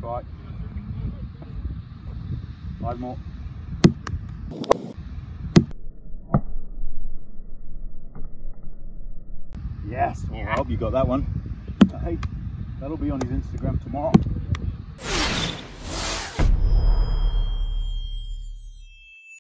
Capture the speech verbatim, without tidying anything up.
try. Five more. Yes, well, I hope you got that one. Hey, that'll be on his Instagram tomorrow.